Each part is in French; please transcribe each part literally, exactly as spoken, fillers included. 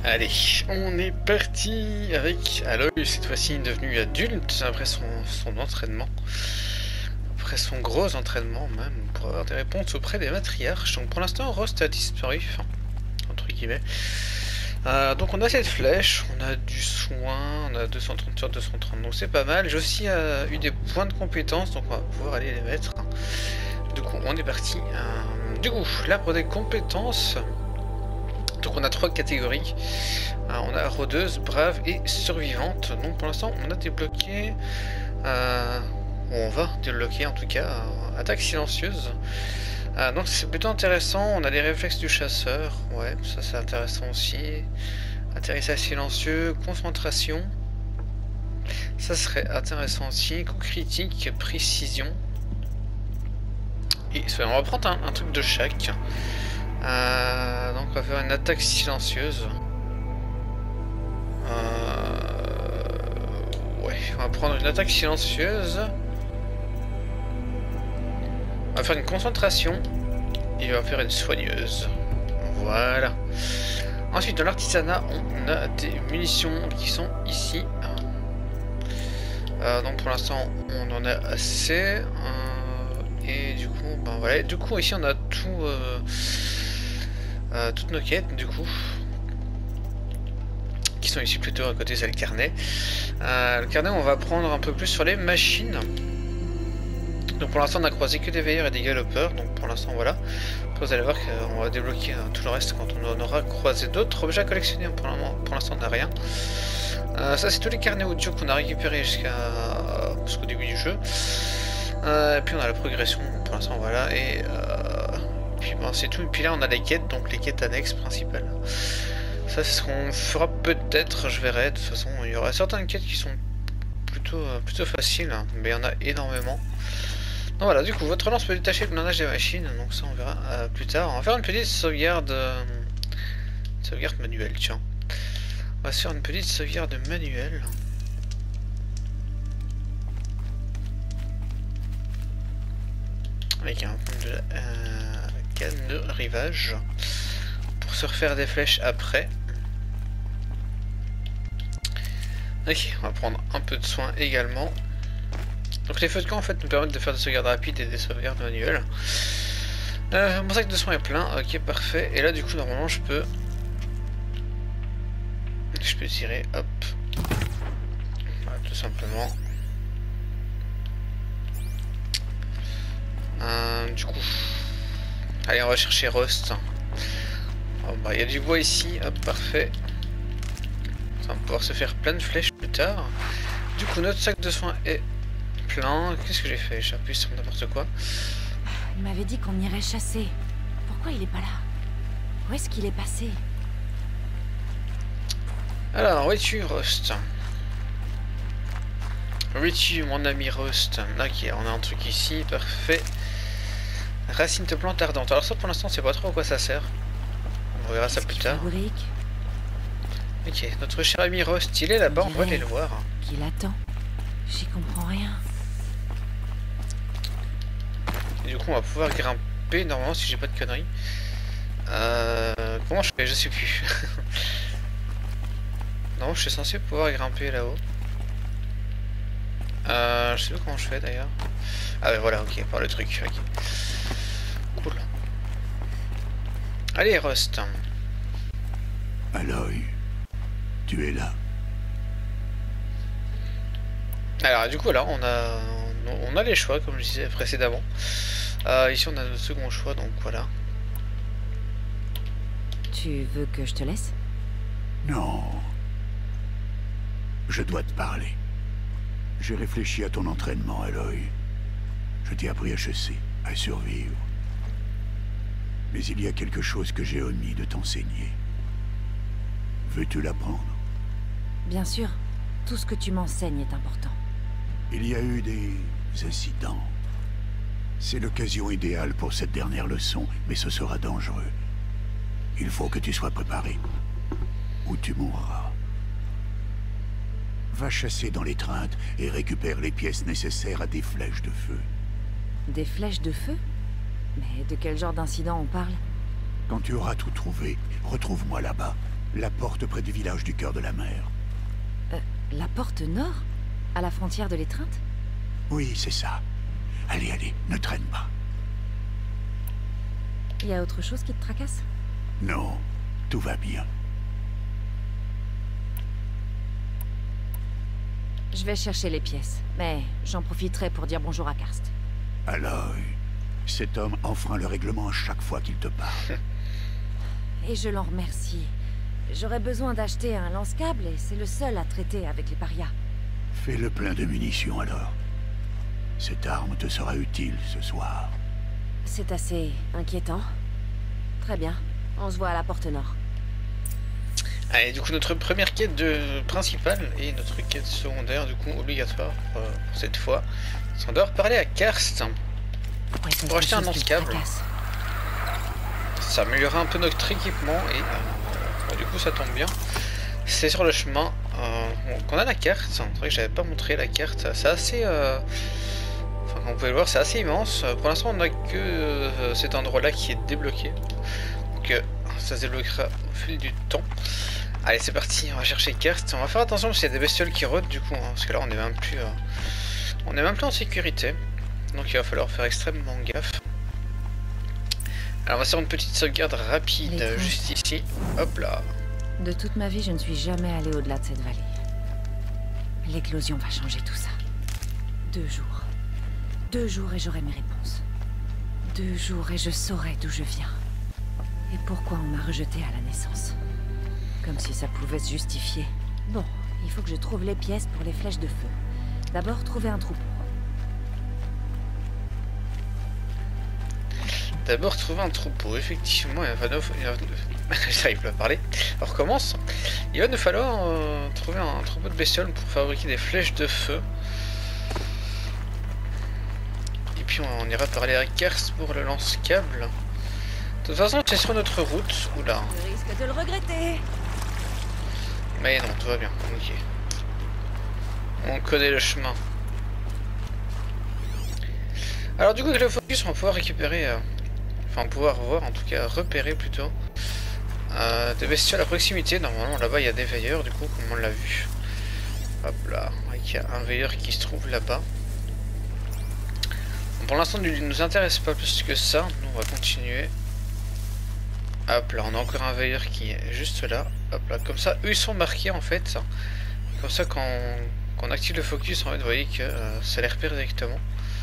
Allez, on est parti avec Aloy, cette fois-ci devenu adulte après son, son entraînement. Après son gros entraînement même, pour avoir des réponses auprès des matriarches. Donc pour l'instant, Rost a disparu, enfin, entre guillemets. Euh, donc on a cette flèche, on a du soin, on a deux cent trente sur deux cent trente, donc c'est pas mal. J'ai aussi euh, eu des points de compétences, donc on va pouvoir aller les mettre. Du coup, on est parti. Euh, du coup, l'arbre des compétences... Donc on a trois catégories, euh, on a rôdeuse, brave et survivante. Donc pour l'instant on a débloqué, euh, on va débloquer en tout cas, euh, attaque silencieuse. Euh, donc c'est plutôt intéressant, on a les réflexes du chasseur, ouais ça c'est intéressant aussi. Atterrissage silencieux, concentration, ça serait intéressant aussi. Coup critique, précision. Et on va prendre un, un truc de chaque. Euh, donc on va faire une attaque silencieuse. Euh, ouais, on va prendre une attaque silencieuse. On va faire une concentration. Et on va faire une soigneuse. Voilà. Ensuite, dans l'artisanat, on a des munitions qui sont ici. Euh, donc pour l'instant, on en a assez. Euh, et du coup, ben voilà. Du coup, ici, on a tout. Euh, Euh, toutes nos quêtes du coup qui sont ici plutôt à côté, c'est le carnet. Euh, le carnet, on va prendre un peu plus sur les machines. Donc pour l'instant on a croisé que des veilleurs et des galopeurs, donc pour l'instant voilà. Après, vous allez voir qu'on va débloquer euh, tout le reste quand on en aura croisé d'autres. Objets à collectionner, pour l'instant on n'a rien. Euh, ça c'est tous les carnets audio qu'on a récupérés jusqu'à jusqu'au début du jeu. Euh, et puis on a la progression pour l'instant voilà. Et euh, puis bon, c'est tout. Et puis là on a les quêtes, donc les quêtes annexes principales. Ça c'est ce qu'on fera peut-être, je verrai. De toute façon il y aura certaines quêtes qui sont plutôt, plutôt faciles, mais il y en a énormément. Donc voilà, du coup votre relance peut détacher le blindage des machines, donc ça on verra euh, plus tard. On va faire une petite sauvegarde, euh, sauvegarde manuelle, tiens. On va se faire une petite sauvegarde manuelle. Avec un de la, euh, canne de rivage pour se refaire des flèches après. Ok, on va prendre un peu de soin également. Donc les feux de camp en fait nous permettent de faire des sauvegardes rapides et des sauvegardes manuelles. Euh, mon sac de soin est plein, ok parfait. Et là du coup normalement je peux, je peux tirer, hop, voilà, tout simplement. Euh, du coup, allez on va chercher Rust. Oh, bah, il y a du bois ici, hop parfait. On va pouvoir se faire plein de flèches plus tard. Du coup notre sac de soin est plein. Qu'est-ce que j'ai fait? J'appuie sur n'importe quoi. Il m'avait dit qu'on irait chasser. Pourquoi il est pas là? Où est-ce qu'il est passé? Alors, où es-tu, Rust? Où es-tu, mon ami Rust? Ok, on a un truc ici, parfait. Racine de plante ardente. Alors ça, pour l'instant, on sait pas trop à quoi ça sert. On verra ça plus tard. Fabrique? Ok, notre cher ami Rust, il est là-bas, on va aller le voir. Qu'il attend. J'y comprends rien. Et du coup, on va pouvoir grimper, normalement, si j'ai pas de conneries. Euh, comment je fais? Je sais plus. Non, je suis censé pouvoir grimper là-haut. Euh, je sais pas comment je fais d'ailleurs. Ah ben voilà, ok, par le truc, ok. Cool. Allez, Rust. Aloy, tu es là. Alors du coup là on a on a les choix comme je disais précédemment. Euh, ici on a notre second choix donc voilà. Tu veux que je te laisse? Non. Je dois te parler. J'ai réfléchi à ton entraînement, Aloy. Je t'ai appris à chasser, à survivre. Mais il y a quelque chose que j'ai omis de t'enseigner. Veux-tu l'apprendre? Bien sûr. Tout ce que tu m'enseignes est important. Il y a eu des incidents. C'est l'occasion idéale pour cette dernière leçon, mais ce sera dangereux. Il faut que tu sois préparé, ou tu mourras. Va chasser dans l'étreinte et récupère les pièces nécessaires à des flèches de feu. Des flèches de feu? Mais de quel genre d'incident on parle? Quand tu auras tout trouvé, retrouve-moi là-bas. La porte près du village du cœur de la mer. Euh, la porte nord? À la frontière de l'étreinte? Oui, c'est ça. Allez, allez, ne traîne pas. Y a autre chose qui te tracasse? Non, tout va bien. Je vais chercher les pièces, mais j'en profiterai pour dire bonjour à Karst. Aloy, cet homme enfreint le règlement chaque fois qu'il te parle. Et je l'en remercie. J'aurais besoin d'acheter un lance-câble et c'est le seul à traiter avec les parias. Fais le plein de munitions alors. Cette arme te sera utile ce soir. C'est assez inquiétant. Très bien, on se voit à la porte nord. Allez, du coup, notre première quête de... principale et notre quête secondaire, du coup, obligatoire pour, euh, pour cette fois. On doit reparler à Karst Ouais, pour acheter un lance-câble. Ça améliorera un peu notre équipement et euh, du coup, ça tombe bien. C'est sur le chemin euh, qu'on a la carte. C'est vrai que j'avais pas montré la carte. C'est assez... Euh... Enfin, comme vous pouvez le voir, c'est assez immense. Pour l'instant, on n'a que euh, cet endroit-là qui est débloqué. Donc, euh, ça se débloquera au fil du temps. Allez, c'est parti, on va chercher Karst. On va faire attention parce qu'il y a des bestioles qui rôdent du coup, hein, parce que là on est même plus, euh, on est même plus en sécurité. Donc il va falloir faire extrêmement gaffe. Alors on va faire une petite sauvegarde rapide juste ici. Hop là. De toute ma vie, je ne suis jamais allé au-delà de cette vallée. L'éclosion va changer tout ça. Deux jours. Deux jours et j'aurai mes réponses. Deux jours et je saurai d'où je viens. Et pourquoi on m'a rejeté à la naissance. Comme si ça pouvait se justifier. Bon, il faut que je trouve les pièces pour les flèches de feu. D'abord, trouver un troupeau. D'abord, trouver un troupeau. Effectivement, il va nous... J'arrive pas à parler. On recommence. Il va nous falloir euh, trouver un troupeau de bestioles pour fabriquer des flèches de feu. Et puis, on, on ira parler à Karst pour le lance-câble. De toute façon, c'est sur notre route. Oula. Je risque de le regretter. Mais non, tout va bien. Ok. On connaît le chemin. Alors du coup, avec le focus, on va pouvoir récupérer... Euh... Enfin, pouvoir voir, en tout cas, repérer plutôt... Euh, des bestioles à proximité. Normalement, là-bas, il y a des veilleurs, du coup, comme on l'a vu. Hop là. Il y a un veilleur qui se trouve là-bas. Bon, pour l'instant, il ne nous intéresse pas plus que ça. Nous, on va continuer. Hop là, on a encore un veilleur qui est juste là. Hop là, comme ça, eux ils sont marqués en fait. Comme ça, quand on, quand on active le focus, en fait, vous voyez que euh, ça les repère directement.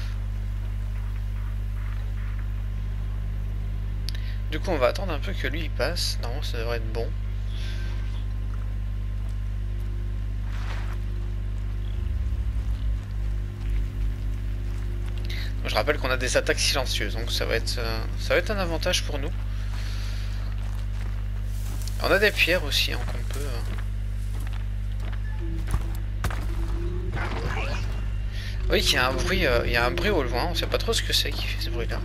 Du coup, on va attendre un peu que lui il passe. Normalement, ça devrait être bon. Donc, je rappelle qu'on a des attaques silencieuses, donc ça va être, euh, ça va être un avantage pour nous. On a des pierres aussi, hein, qu'on peut... Euh... Oui, il y a un bruit, euh, il y a un bruit au loin, on sait pas trop ce que c'est qui fait ce bruit-là.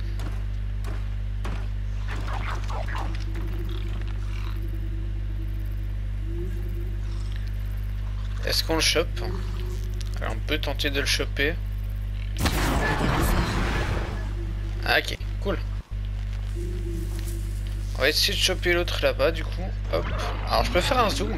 Est-ce qu'on le chope? Alors, on peut tenter de le choper. Ah, ok, cool. On va essayer de choper l'autre là-bas, du coup. Hop. Alors, je peux faire un zoom.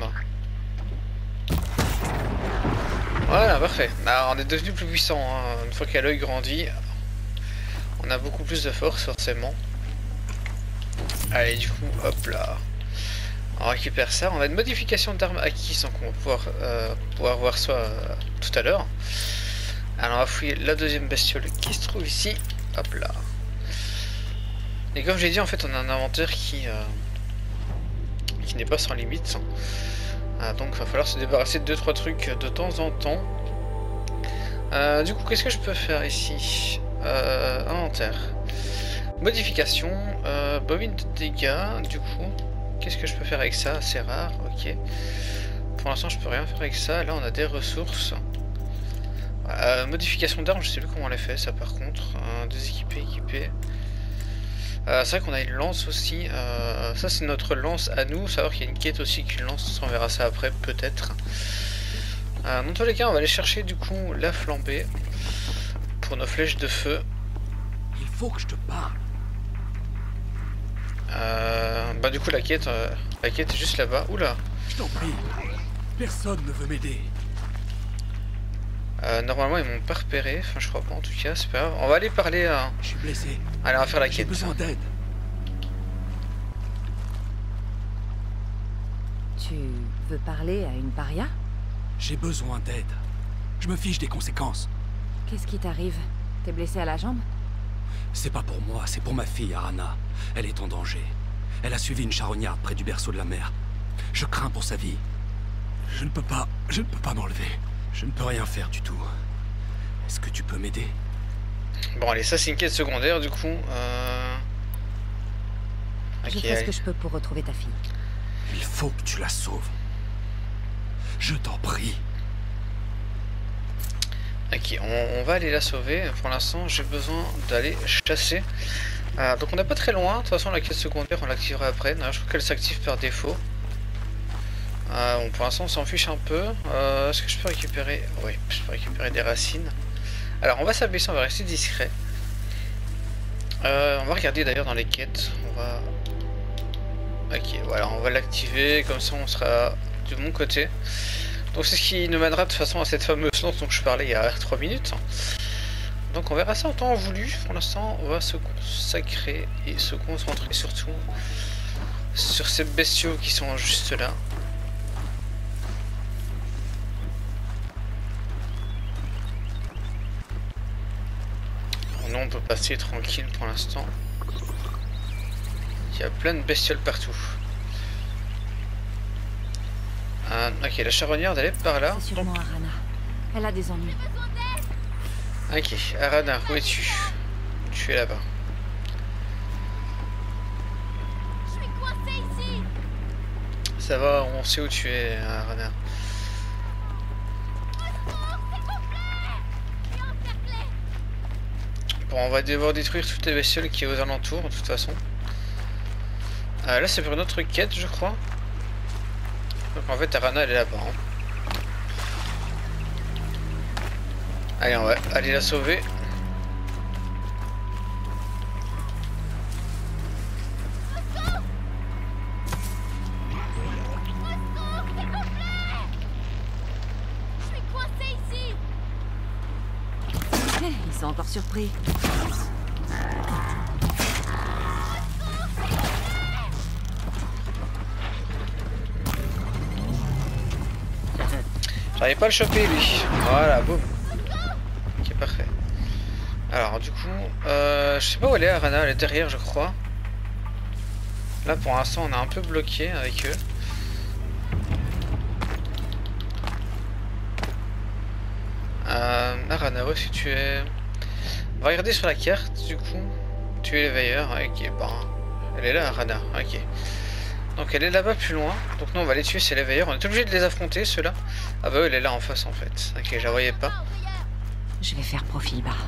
Voilà, parfait. Bah, on est devenu plus puissant. Hein. Une fois qu'Aloy grandit, on a beaucoup plus de force, forcément. Allez, du coup, hop là. On récupère ça. On a une modification d'armes acquise, donc on va pouvoir, euh, pouvoir voir ça euh, tout à l'heure. Alors, on va fouiller la deuxième bestiole qui se trouve ici. Hop là. Et comme j'ai dit, en fait, on a un inventaire qui, euh, qui n'est pas sans limite. Ah, donc, il va falloir se débarrasser de deux trois trucs de temps en temps. Euh, du coup, qu'est-ce que je peux faire ici? euh, Inventaire. Modification. Euh, bobine de dégâts. Du coup, qu'est-ce que je peux faire avec ça? C'est rare, ok. Pour l'instant, je peux rien faire avec ça. Là, on a des ressources. Euh, modification d'armes, je sais plus comment on les fait, ça par contre. Euh, déséquipé, équipé. Euh, c'est vrai qu'on a une lance aussi, euh, ça c'est notre lance à nous, savoir qu'il y a une quête aussi qu'une lance, on verra ça après peut-être. Euh, dans tous les cas, on va aller chercher du coup la flambée pour nos flèches de feu. Il faut que je te parle. Euh, bah du coup la quête, euh, la quête est juste là-bas. Oula. Je t'en prie. Personne ne veut m'aider. Euh, normalement ils m'ont pas repéré, enfin je crois pas en tout cas, c'est pas grave. On va aller parler à... Je suis blessé. Allez on va faire la J'ai quête. besoin d'aide. Tu veux parler à une paria? J'ai besoin d'aide. Je me fiche des conséquences. Qu'est-ce qui t'arrive? T'es blessé à la jambe? C'est pas pour moi, c'est pour ma fille, Arana. Elle est en danger. Elle a suivi une charognarde près du berceau de la mère. Je crains pour sa vie. Je ne peux pas... Je ne peux pas m'enlever. Je ne peux rien faire du tout. Est-ce que tu peux m'aider? Bon allez, ça c'est une quête secondaire du coup. Euh... Je Ok, fais ce allez. que je peux pour retrouver ta fille. Il faut que tu la sauves. Je t'en prie. Ok, on, on va aller la sauver. Pour l'instant, j'ai besoin d'aller chasser. Euh, donc on n'est pas très loin. De toute façon, la quête secondaire, on l'activera après. Non, je crois qu'elle s'active par défaut. Euh, bon, pour l'instant, on s'en fiche un peu. Euh, Est-ce que je peux récupérer... Oui, je peux récupérer des racines. Alors, on va s'abaisser, on va rester discret. Euh, on va regarder d'ailleurs dans les quêtes. On va... Ok, voilà, on va l'activer. Comme ça, on sera de mon côté. Donc c'est ce qui nous mènera de toute façon à cette fameuse lance dont je parlais il y a trois minutes. Donc on verra ça en temps voulu. Pour l'instant on va se consacrer et se concentrer surtout sur ces bestiaux qui sont juste là. Nous on peut passer tranquille pour l'instant. Il y a plein de bestioles partout. Ah, ok, la charognarde elle est par là. C'est sûrement Arana. Elle a des ennuis. Ok, Arana, où es-tu? Tu es là-bas. Je suis coincée ici. Ça va, on sait où tu es, Arana. Bon, on va devoir détruire toutes les bestioles qui est aux alentours, de toute façon. Euh, là, c'est pour une autre quête, je crois. Donc en fait, Arana, elle est là-bas. Hein. Allez, on va aller la sauver. Je suis coincée ici. Hé, ils sont encore surpris. J'arrive pas à le choper, lui. Voilà, boum. Ok, parfait. Alors, du coup, euh, je sais pas où elle est, Arana. Elle est derrière, je crois. Là, pour l'instant, on est un peu bloqué avec eux. Euh, Arana, où est-ce que tu es? On va regarder sur la carte, du coup. Tu es l'éveilleur. Ok, ben. Elle est là, Arana. Ok. Donc elle est là-bas plus loin. Donc nous on va les tuer, c'est l'éveilleur. On est obligé de les affronter, ceux-là. Ah bah elle est là en face en fait. Ok, je la voyais pas. Je vais faire profil bas.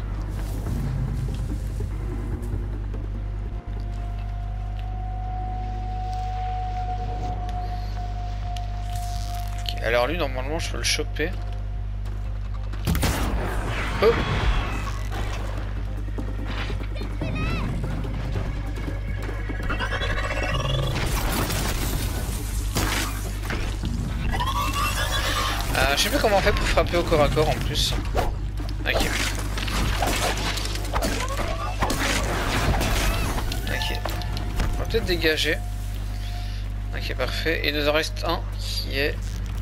Okay, alors lui normalement je peux le choper. Oh! Euh, je sais plus comment on fait pour frapper au corps à corps en plus. Ok. Ok. On va peut-être dégager. Ok, parfait. Et il nous en reste un qui est...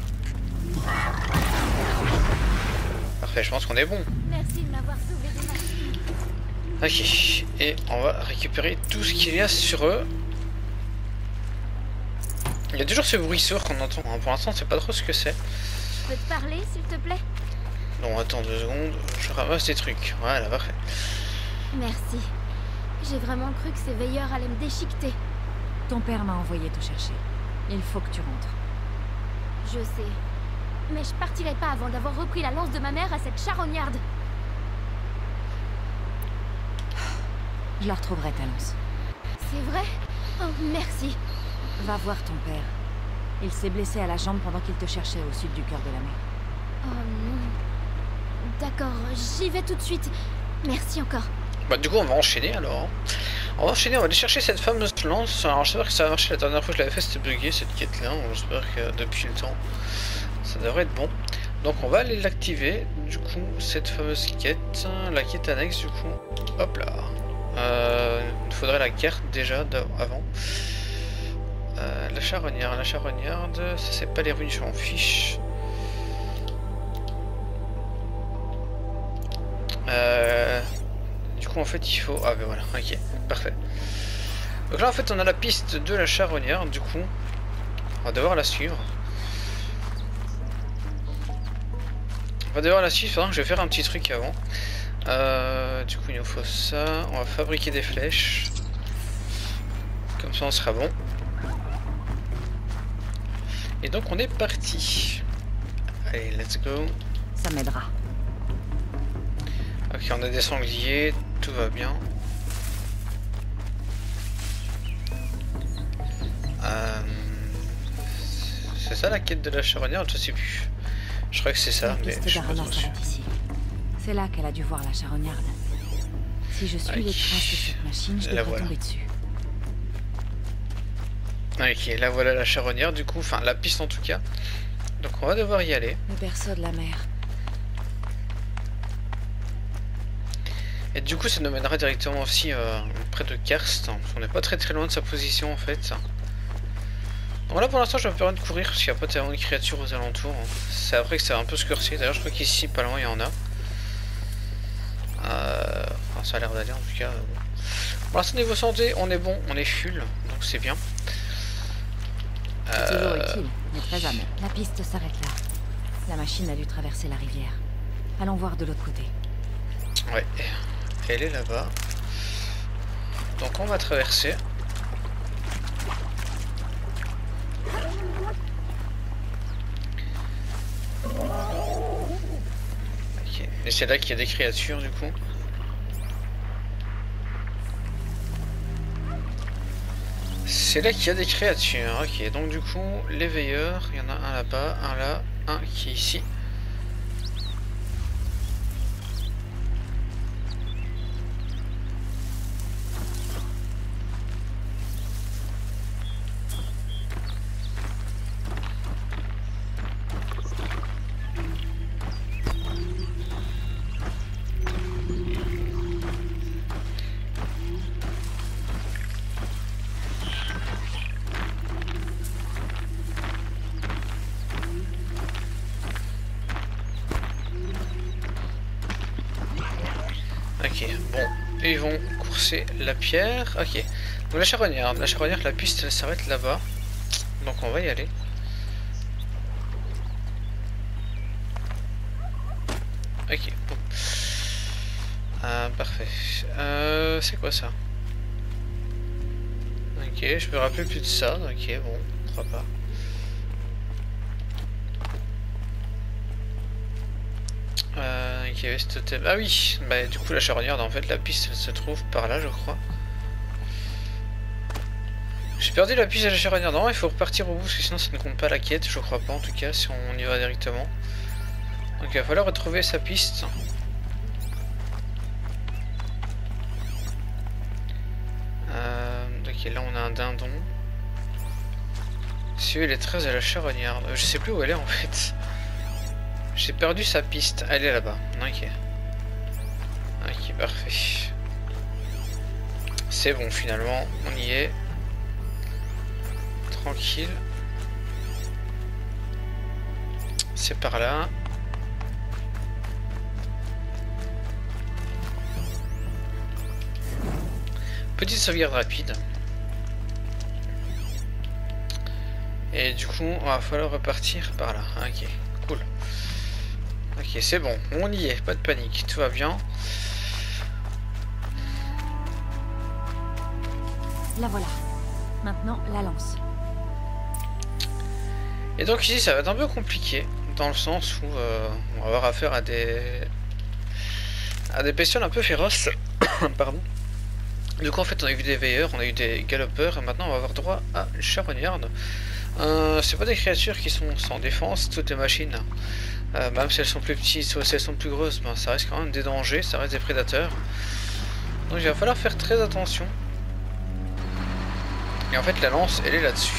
Parfait, je pense qu'on est bon. Merci de m'avoir sauvé de ma fille. Ok. Et on va récupérer tout ce qu'il y a sur eux. Il y a toujours ce bruit sourd qu'on entend. Hein. Pour l'instant, on sait pas trop ce que c'est. Je peux te parler, s'il te plaît? Non, attends deux secondes. Je ramasse des trucs. Voilà, parfait. Merci. J'ai vraiment cru que ces veilleurs allaient me déchiqueter. Ton père m'a envoyé te chercher. Il faut que tu rentres. Je sais. Mais je partirai pas avant d'avoir repris la lance de ma mère à cette charognarde. Je la retrouverai, ta lance. C'est vrai? Oh, merci. Va voir ton père. Il s'est blessé à la jambe pendant qu'il te cherchait au sud du cœur de la mer. Oh non. D'accord, j'y vais tout de suite. Merci encore. Bah du coup on va enchaîner alors. On va enchaîner, on va aller chercher cette fameuse lance. Alors j'espère que ça va marcher, la dernière fois que je l'avais fait c'était bugué cette quête là, j'espère que depuis le temps ça devrait être bon. Donc on va aller l'activer, du coup cette fameuse quête, la quête annexe du coup, hop là. Euh, il faudrait la carte déjà avant. Euh, la charognarde, la charognarde, ça c'est pas les ruines, je m'en fiche. Euh, du coup en fait il faut... Ah ben voilà, ok, parfait. Donc là en fait on a la piste de la charognarde, du coup on va devoir la suivre. On va devoir la suivre, pendant que je vais faire un petit truc avant. Euh, du coup il nous faut ça, on va fabriquer des flèches. Comme ça on sera bon. Et donc on est parti. Allez, let's go. Ça m'aidera. Ok, on a des sangliers, tout va bien. Euh, c'est ça la quête de la charognarde, je sais plus. Je crois que c'est ça, la mais piste je suis pas trop sûr. ici. C'est là qu'elle a dû voir la charognarde. Si je suis Okay. les traces de cette machine, je devrais voilà. tomber dessus. Ok, là voilà la charognarde du coup, enfin la piste en tout cas. Donc on va devoir y aller. Le berceau de la mer. Et du coup ça nous mènera directement aussi euh, près de Karst. On n'est pas très très loin de sa position en fait. Donc là pour l'instant je vais me permettre de courir parce qu'il n'y a pas tellement de créatures aux alentours. C'est après que ça va un peu se corser. D'ailleurs je crois qu'ici pas loin il y en a. Euh... Enfin ça a l'air d'aller en tout cas. Pour l'instant niveau santé on est bon, on est full. Donc c'est bien. C'est toujours Euh... utile, mais très jamais. La piste s'arrête là. La machine a dû traverser la rivière. Allons voir de l'autre côté. Ouais, elle est là-bas. Donc on va traverser. Ok. Et c'est là qu'il y a des créatures du coup. C'est là qu'il y a des créatures. Ok, donc du coup, les veilleurs, il y en a un là-bas, un là, un qui est ici. Ok, bon, ils vont courser la pierre. Ok, donc la charognarde, la charognarde, la piste elle s'arrête là-bas. Donc on va y aller. Ok, bon. Euh, parfait. Euh, c'est quoi ça? Ok, je me rappelle plus de ça. Ok, bon, pourquoi pas. Euh, qui avait ce totem. Ah oui, bah du coup la charognarde en fait la piste elle se trouve par là je crois. J'ai perdu la piste de la charognarde. Non, il faut repartir au bout parce que sinon ça ne compte pas la quête, je crois pas en tout cas si on y va directement. Donc il va falloir retrouver sa piste. Euh, ok, là on a un dindon. Suivez les traces de la charognarde. Je sais plus où elle est en fait. J'ai perdu sa piste. Elle est là-bas. Ok. Ok, parfait. C'est bon finalement. On y est. Tranquille. C'est par là. Petite sauvegarde rapide. Et du coup, on va falloir repartir par là. Ok, cool. Ok, c'est bon, on y est, pas de panique, tout va bien. La voilà. Maintenant, la lance. Et donc ici, ça va être un peu compliqué, dans le sens où euh, on va avoir affaire à des à des bestioles un peu féroces. Pardon. Du coup, en fait, on a eu des veilleurs, on a eu des galopeurs, et maintenant on va avoir droit à une charognarde. Euh, c'est pas des créatures qui sont sans défense, toutes les machines. Euh, même si elles sont plus petites ou si elles sont plus grosses, ben, ça reste quand même des dangers, ça reste des prédateurs. Donc il va falloir faire très attention. Et en fait la lance elle est là-dessus.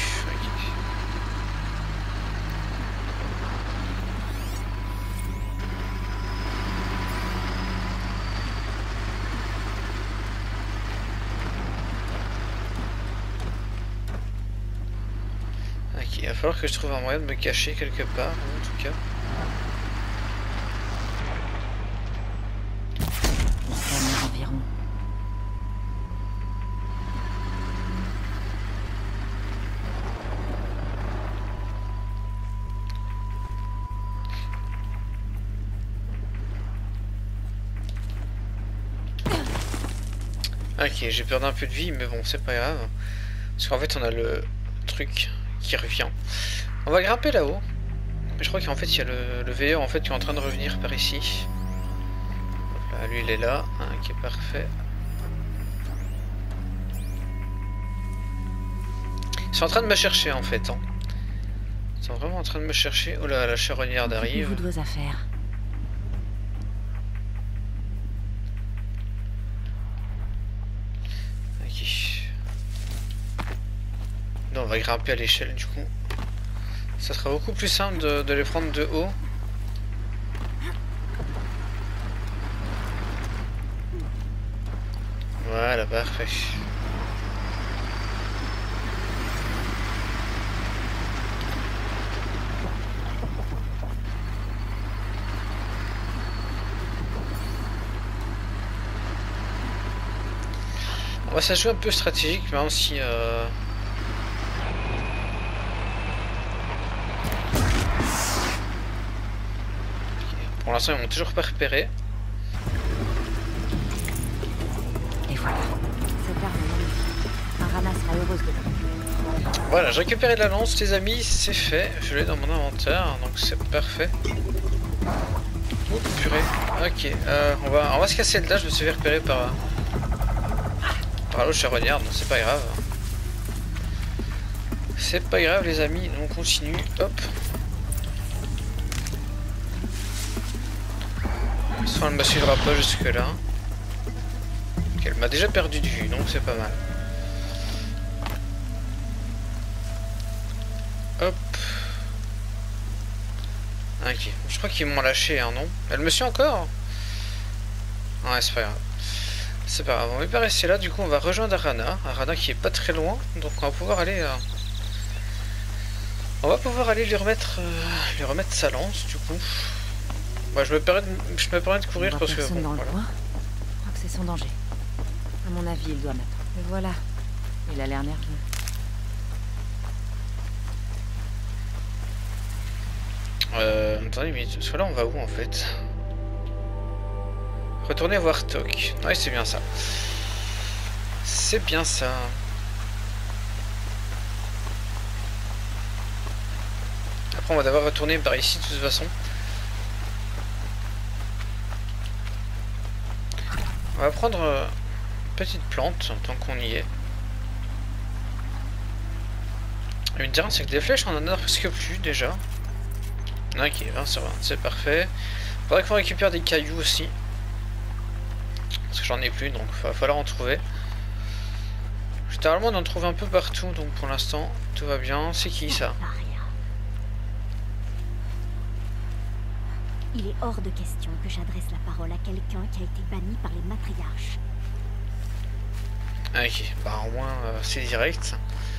Ok, il va falloir que je trouve un moyen de me cacher quelque part en tout cas. Environ. Ok, j'ai perdu un peu de vie, mais bon, c'est pas grave. Parce qu'en fait, on a le truc qui revient. On va grimper là-haut. Je crois qu'en fait, il y a le, le V E en fait, qui est en train de revenir par ici. Là, lui, il est là, hein, qui est parfait. Ils sont en train de me chercher, en fait. Hein. Ils sont vraiment en train de me chercher. Oh là, la charognarde arrive. Occupez-vous de vos affaires. Non, on va grimper à l'échelle du coup. Ça sera beaucoup plus simple de, de les prendre de haut. Voilà, parfait. On va s'ajouter un peu stratégique, même si... Euh... Pour l'instant, ils m'ont toujours pas repéré. Et voilà. Cette arme est magnifique. Arana sera heureuse de. Voilà, j'ai récupéré la lance, les amis, c'est fait. Je l'ai dans mon inventaire, donc c'est parfait. Oh, purée. Ok, euh, on, va, on va se casser le dash, je me suis fait repérer par... Par l'autre charognarde, donc c'est pas grave. C'est pas grave, les amis, on continue. Hop. Soit elle ne me suivra pas jusque là. Elle m'a déjà perdu de vue, donc c'est pas mal. Hop. Ok, je crois qu'ils m'ont lâché, hein, non? Elle me suit encore? Ouais, c'est pas grave. C'est pas grave, on va pas rester là, du coup on va rejoindre Arana. Arana qui est pas très loin, donc on va pouvoir aller... Euh... On va pouvoir aller lui remettre, euh, lui remettre sa lance, du coup. Bah, je me permets de, je me permets de courir parce que... Bon, dans voilà. le coin. Je crois que c'est son danger. À mon avis, il doit mettre. Et voilà. Il a l'air nerveux. Euh... Attendez, mais ce là on va où en fait? Retourner voir Toc. Ouais, c'est bien ça. C'est bien ça. Après, on va devoir retourner par ici de toute façon. On va prendre euh, une petite plante tant qu'on y est. Une dernière, c'est que des flèches, on en a presque plus déjà. Ok, vingt sur vingt, c'est parfait. Faudrait qu'on récupère des cailloux aussi. Parce que j'en ai plus, donc il va falloir en trouver. Généralement, on en trouve un peu partout, donc pour l'instant, tout va bien. C'est qui ça? Il est hors de question que j'adresse la parole à quelqu'un qui a été banni par les matriarches. Ok, bah au moins euh, c'est direct.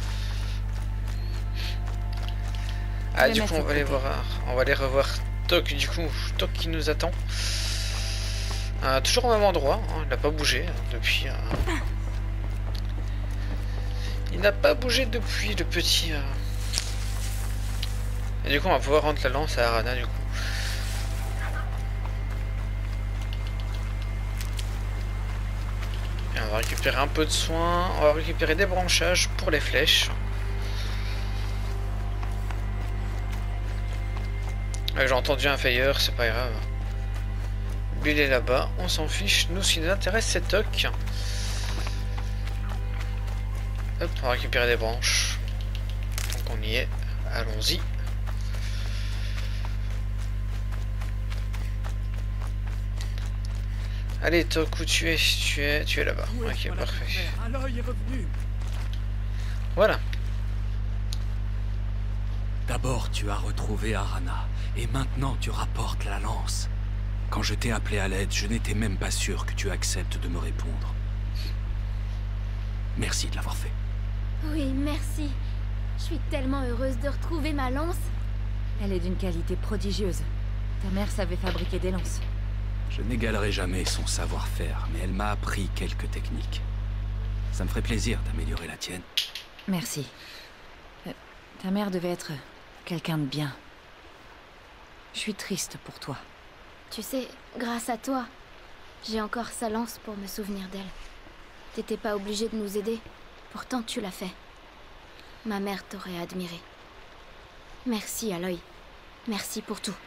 Ah, du coup on va aller voir, on va aller revoir Toc, du coup, Toc qui nous attend. Euh, toujours au même endroit, hein, il n'a pas bougé depuis. Euh... Il n'a pas bougé depuis le petit. Euh... Et du coup on va pouvoir rendre la lance à Arana du coup. Et on va récupérer un peu de soins, on va récupérer des branchages pour les flèches. J'ai entendu un failleur, c'est pas grave. Lui il est là-bas, on s'en fiche. Nous ce qui nous intéresse c'est Toc. Hop, on va récupérer des branches. Donc on y est, allons-y. Allez Toc, où tu es? Tu es, tu es là-bas. Ok, parfait. Aloy est revenu. Voilà. D'abord, tu as retrouvé Arana, et maintenant tu rapportes la lance. Quand je t'ai appelé à l'aide, je n'étais même pas sûr que tu acceptes de me répondre. Merci de l'avoir fait. Oui, merci. Je suis tellement heureuse de retrouver ma lance. Elle est d'une qualité prodigieuse. Ta mère savait fabriquer des lances. Je n'égalerai jamais son savoir-faire, mais elle m'a appris quelques techniques. Ça me ferait plaisir d'améliorer la tienne. Merci. Euh, ta mère devait être quelqu'un de bien. Je suis triste pour toi. Tu sais, grâce à toi, j'ai encore sa lance pour me souvenir d'elle. T'étais pas obligé de nous aider, pourtant tu l'as fait. Ma mère t'aurait admiré. Merci, Aloy. Merci pour tout.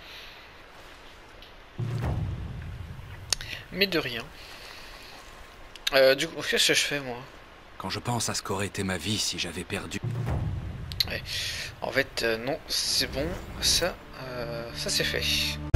Mais de rien. Euh, du coup, qu'est-ce que je fais, moi? Quand je pense à ce qu'aurait été ma vie si j'avais perdu... Ouais. En fait, euh, non, c'est bon. Ça, euh, ça c'est fait.